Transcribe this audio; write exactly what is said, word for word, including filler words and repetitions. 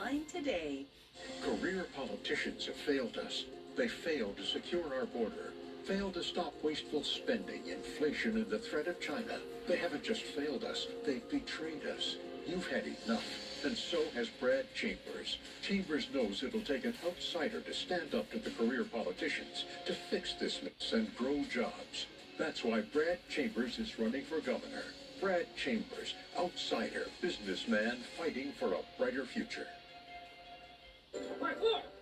online today. Career politicians have failed us. They failed to secure our border, failed to stop wasteful spending, inflation, and the threat of China. They haven't just failed us, they've betrayed us. You've had enough, and so has Brad Chambers. Chambers knows it'll take an outsider to stand up to the career politicians to fix this mess and grow jobs. That's why Brad Chambers is running for governor. Brad Chambers, outsider, businessman fighting for a brighter future. Right, look!